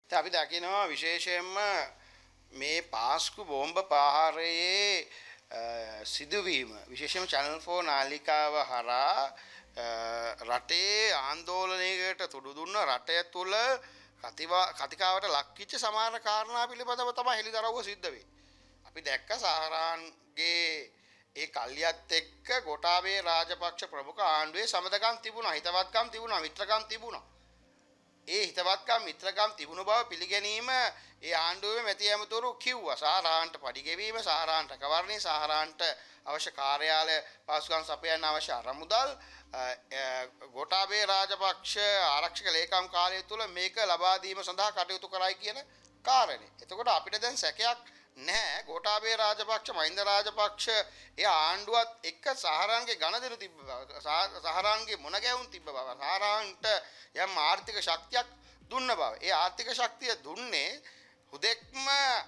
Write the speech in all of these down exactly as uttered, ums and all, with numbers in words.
දැන් අපි දකිනවා විශේෂයෙන්ම මේ පාස්කු බෝම්බ ප්‍රහාරයේ සිදුවීම විශේෂයෙන්ම චැනල් ෆෝර් නාලිකාව හරහා රටේ ආందోලනයකට තුඩු දුන්න රටය තුල කතිකාවට ලක්විච්ච සමාන කාරණා පිළිබඳව තමයි හෙළිදරව්ව සිද්ධ වෙන්නේ. අපි දැක්ක සහරාන්ගේ ඒ කල්යත් එක්ක ගෝඨාභය රාජපක්ෂ ප්‍රමුඛ ආණ්ඩුවේ සමදකම් තිබුණා, හිතවත්කම් තිබුණා, මිත්‍රකම් තිබුණා. ඒ හිතවත්කම් මිත්‍රකම් තිබුණු බව පිළිගැනීම ඒ ආණ්ඩුවේ මැති ඇමතුරු කිව්වා. සහරාන්ට පඩි ගෙවීම, සහරාන්ට කවරණේ, සහරාන්ට අවශ්‍ය කාර්යාලය පාසුකම් සපයන්න අවශ්‍ය අරමුදල් ගෝඨාභය රාජපක්ෂ ආරක්ෂක ලේකම් කාර්යය තුල මේක ලබා දීම සඳහා කටයුතු කරයි කියන කාරණේ. එතකොට අපිට දැන් සැකයක් නැහැ. ගෝඨාභය රාජපක්ෂ, මහින්ද රාජපක්ෂ ඒ ආණ්ඩුවත් එක්ක සහරාන්ගේ ගණදෙනු තිබ්බ බව, සහරාන්ගේ මොන ගැවුම් තිබ්බ බව, සහරාන්ට යම් ආර්ථික ශක්තියක් දුන්න බව. ඒ ආර්ථික ශක්තිය දුන්නේ හුදෙක්ම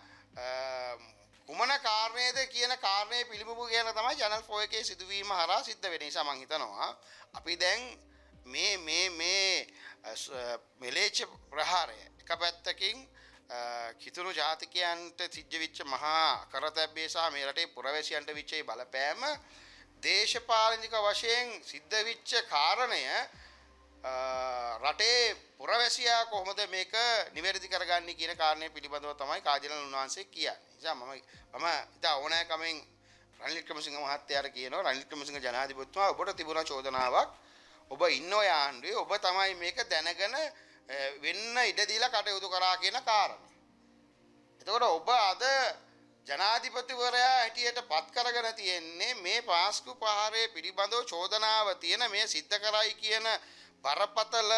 කුමන කාරණේද කියන කාරණේ පිළිබිඹු කියන තමයි channel four එකේ සිදුවීම හරහා සිද්ධ වෙන්නේ. නිසා මම හිතනවා අපි දැන් මේ මේ මේ මෙලේච්ඡ ප්‍රහාරය එක පැත්තකින් කිතුණු ජාතිකයන්ට සිද්ධ වෙච්ච මහා කරතැබ්බේ සහ මේ රටේ පුරවැසියන්ට වෙච්ච බලපෑම දේශපාලනික වශයෙන් සිද්ධ වෙච්ච කාරණය රටේ පුරවැසියා කොහොමද මේක නිවැරදි කරගන්නේ කියන කාරණය පිළිබඳව තමයි කාජලන් උන්වහන්සේ කියන්නේ. නිසා මම මම ඉතින් ඕනෑකමෙන් රනිල් වික්‍රමසිංහ මහත්තයාට කියනවා, රනිල් වික්‍රමසිංහ ජනාධිපතිතුමා ඔබට තිබුණා චෝදනාවක්, ඔබ ඉන්න ඔය ආණ්ඩුවේ ඔබ තමයි මේක දැනගෙන වෙන්න ඉඩ දීලා කටයුතු කරා කියන කාරණේ. එතකොට ඔබ අද ජනාධිපතිවරයා හැටියට පත් කරගෙන තියෙන්නේ මේ පාස්කු ප්‍රහාරයේ පිළිබඳව චෝදනාව තියෙන මේ සිද්ධ කරයි කියන බරපතල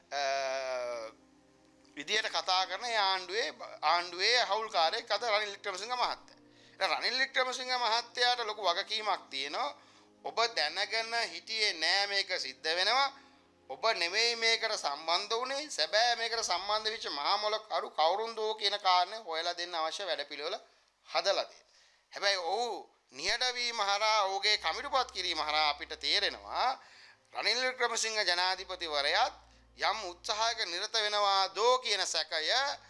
විදියට කතා කරන ආණ්ඩුවේ ආණ්ඩුවේ හවුල්කාරයෙක් අද රනිල් වික්‍රමසිංහ මහත්තයා. දැන් රනිල් වික්‍රමසිංහ මහත්තයාට ලොකු වගකීමක් තියෙනවා. ඔබ දැනගෙන හිටියේ නෑ මේක සිද්ධ වෙනවා. ඔබ නෙවෙයි මේකට සම්බන්ධ වුණේ. සැබෑ මේකට සම්බන්ධ වෙච්ච මහා මොලකරු කවුරුන්දෝ කියන කාරණේ හොයලා දෙන්න අවශ්‍ය වැඩපිළිවෙල හදලා දෙන්න. හැබැයි ඔව් නිහඬවීම හරහා ඔහුගේ කමිටුපත් කිරීම හරහා අපිට තේරෙනවා රනිල් වික්‍රමසිංහ ජනාධිපතිවරයාත් යම් උත්සාහයක නිරත වෙනවා දෝ කියන සැකය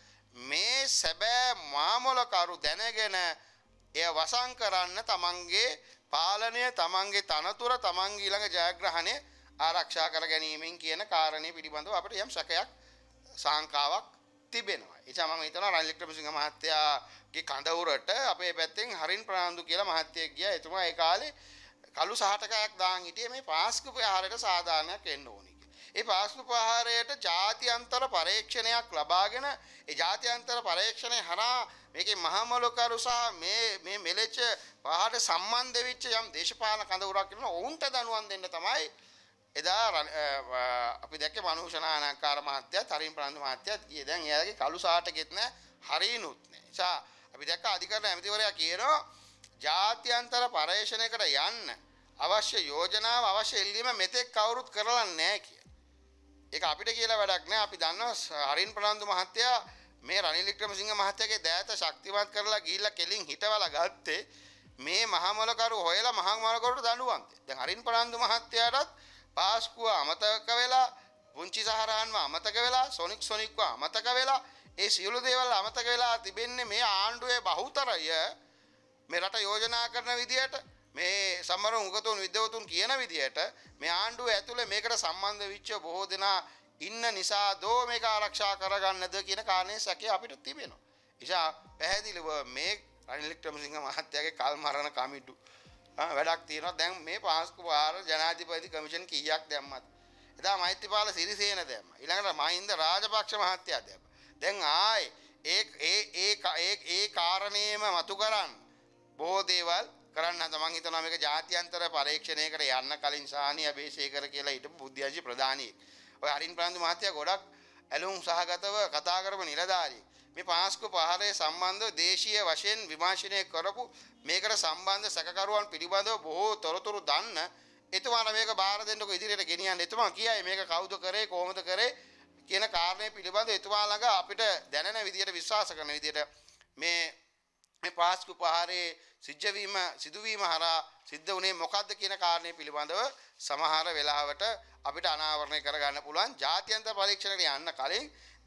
මේ සැබෑ මාමොලකරු දැනගෙන එය වසන් කරන්න තමන්ගේ පාලනය, තමන්ගේ තනතුර, තමන්ගේ ඊළඟ ජයග්‍රහණය ආරක්ෂා කර ගැනීමෙන් කියන කාරණේ පිළිබඳව අපිට යම් සැකයක් සාංකාවක් තිබෙනවා. ඒ නිසා මම හිතනවා රනිල් වික්‍රමසිංහ මහත්තයාගේ කඳවුරට අපේ පැත්තෙන් හරින් ප්‍රනාන්දු කියලා මහත්තයෙක් ගියා. එතුමා ඒ කාලේ කළු සහටකයක් දාන් හිටියේ මේ පාස්කු ප්‍රහාරයට සාධාරණයක් එන්න ඕනි කියලා. ඒ පාස්කු ප්‍රහාරයට ජාත්‍යන්තර පරීක්ෂණයක් ලබාගෙන ඒ ජාත්‍යන්තර පරීක්ෂණය හරහා මේකේ මහමොලකරු සහ මේ මේ මෙලෙච්ච පහට සම්බන්ධ වෙච්ච යම් දේශපාලන කඳවුරක් ඉන්නවා. ඔවුන්ට දනුවම් දෙන්න තමයි එදා අපි දැක්කේ මනුෂනානකාර මහත්තයාත් හරින් ප්‍රනාන්දු මහත්තයාත් ගියේ. දැන් එයාගේ කළු සහටකෙත් නැහැ, හරිනුත් නැහැ. නිසා අපි දැක්ක අධිකරණ ඇමතිවරයා කියනවා ජාත්‍යන්තර පරීක්ෂණයකට යන්න අවශ්‍ය යෝජනාව අවශ්‍ය එල්ලීම මෙතෙක් කවුරුත් කරලා නැහැ කියලා. ඒක අපිට කියලා වැඩක් නැහැ. අපි දන්නවා හරින් ප්‍රනාන්දු මහත්තයා මේ රනිල් වික්‍රමසිංහ මහත්තයාගේ දෑත ශක්තිමත් කරලා ගිහිල්ලා කෙලින් හිටවලා ගත්තේ මේ මහමොලකරු හොයලා මහමොලකරුට දඬුවම් දෙන්න. දැන් හරින් ප්‍රනාන්දු මහත්තයාටත් පාස්කුව අමතක වෙලා, පුංචි සහරාන්ව අමතක වෙලා, සොනික් සොනික්ව අමතක වෙලා, ඒ සියලු දේවල් අමතක වෙලා තිබෙන්නේ මේ ආණ්ඩුවේ බහුතරය මේ රට යෝජනා කරන විදියට, මේ සමර උගතුන් විද්‍යවතුන් කියන විදියට මේ ආණ්ඩුව ඇතුලේ මේකට සම්බන්ධ වෙච්ච බොහෝ දෙනා ඉන්න නිසා දෝ මේක ආරක්ෂා කරගන්නද කියන කාරණේ සැකේ අපිට තිබෙනවා. නිසා පැහැදිලිව මේ රනිල් වික්‍රමසිංහ මහත්තයාගේ කල් මරණ කමිටු වැඩක් තියෙනවා. දැන් මේ පාස්කු ප්‍රහාර ජනාධිපති කමිෂන් කීයක් දැම්මත්, එදා මෛත්‍රීපාල සිරිසේන දැම්මා, ඊළඟට මහින්ද රාජපක්ෂ මහත්තයා දැම්මා. දැන් ආයේ ඒ ඒ ඒ ඒ කාරණේම මතු කරන් බොහෝ දේවල් කරන්න හද. මම හිතනවා මේක ජාත්‍යන්තර පරීක්ෂණයකට යන්න කලින් සානි අබේසේකර කියලා හිටපු බුද්ධියංශි ප්‍රධානියෙක්, ඔය හරින් ප්‍රනාන්දු මහත්තයා ගොඩක් ඇලුම් සහගතව කතා කරපු නිලධාරියෙක්. මේ පාස්කු ප්‍රහාරයේ සම්බන්ධව දේශීය වශයෙන් විමර්ශනය කරපු මේකට සම්බන්ධ සැකකරුවන් පිළිබඳව බොහෝ තොරතුරු දන්න එතුමාට මේක බාර දෙන්නකො ඉදිරියට ගෙනියන්න. එතුමා කියයි මේක කවුද කරේ, කොහොමද කරේ කියන කාරණේ පිළිබඳව එතුමා ළඟ අපිට දැනෙන විදියට, විශ්වාස කරන විදියට මේ මේ පාස්කු ප්‍රහාරයේ සිද්ධවීම සිදුවීම හරහා සිද්ධ වුණේ මොකද්ද කියන කාරණේ පිළිබඳව සමහර වෙලාවට අපිට අනාවරණය කරගන්න පුළුවන්. ජාත්‍යන්තර පරීක්ෂණයට යන්න කලින්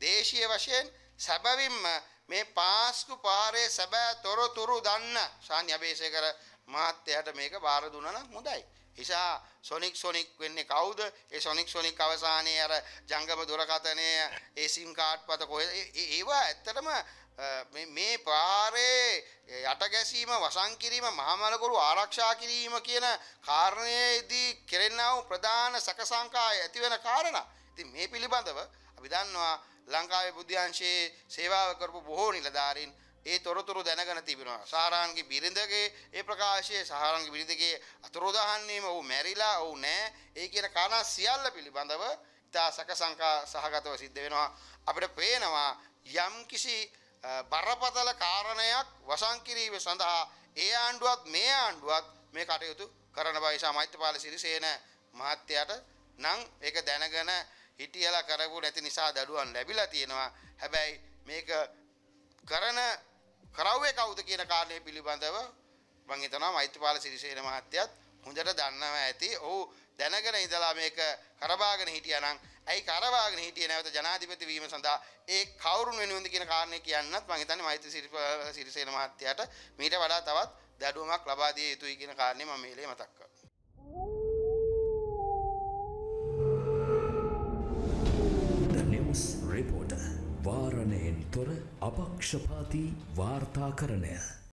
දේශීය වශයෙන් සැබවින්ම මේ පාස්කු පාරේ සැබෑ තොරතුරු දන්න ශාන්‍ය අබේසේකර මහත්තයාට මේක බාර දුන්නා නම් හොඳයි. ඉසා සොනික් සොනික් වෙන්නේ කවුද? ඒ සොනික් සොනික් අවසානයේ අර ජංගම දුරකථනයේ ඒ සිම් කාඩ් පත කොහෙද? ඒවා ඇත්තටම මේ මේ පාරේ යට ගැසීම වසන් කිරීම මහමලකුරු ආරක්ෂා කිරීම කියන කාරණයේදී කෙරෙනා වූ ප්‍රධාන සැකසංකා ඇති වෙන කාරණා. ඉතින් මේ පිළිබඳව අපි දන්නවා ලංකාවේ බුද්ධ්‍යංශයේ සේවාව කරපු බොහෝ නිලධාරීන් ඒ තොරතුරු දැනගෙන තිබෙනවා. සාරාන්ගේ බිරිඳගේ ඒ ප්‍රකාශයේ සාරාන්ගේ බිරිඳගේ අතුරුදහන්වීම ඔහු මැරිලා ඔහු නෑ ඒ කියන කාරණා සියල්ල පිළිබඳව ඉතා සැකසංකා සහගතව සිද්ධ වෙනවා. අපිට පේනවා යම් කිසි බරපතල කාරණයක් වසන් කිරීම සඳහා ඒ ආණ්ඩුවත් මේ ආණ්ඩුවත් මේ කටයුතු කරන බව නිසා මෛත්‍රීපාල සිරිසේන මහත්තයාට නම් ඒක දැනගෙන හිටියලා කරපු නැති නිසා දඩුවම් ලැබිලා තියෙනවා. හැබැයි මේක කරන කරවුවේ කවුද කියන කාරණේ පිළිබඳව මම හිතනවා මෛත්‍රීපාල සිරිසේන මහත්තයත් හොඳට දන්නවා ඇති. ඔහු දැනගෙන ඉඳලා මේක කරබාගෙන හිටියා නම් ඇයි කරබාගෙන හිටියේ නැවත ජනාධිපති වීම සඳහා ඒ කවුරුන් වෙනුවෙන්ද කියන කාරණේ කියන්නත් මම හිතන්නේ මෛත්‍රී සිරිසේන මහත්තයාට මීට වඩා තවත් දඩුවමක් ලබා දිය යුතුයි කියන කාරණේ මම මේලේ මතක් කරනවා. The News Reporter වාරණයෙන් තොර අපක්ෂපාතී වාර්තාකරණය